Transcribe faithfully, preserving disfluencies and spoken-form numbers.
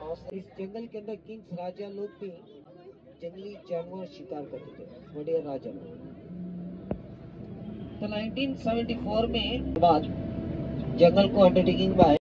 इस जंगल के अंदर किंग्स राजा लोग भी जंगली जानवर शिकार करते थे, बड़े राजा लोग। तो नाइनटीन सेवेंटी फोर में बाद जंगल को अंडरटेकिंग बाय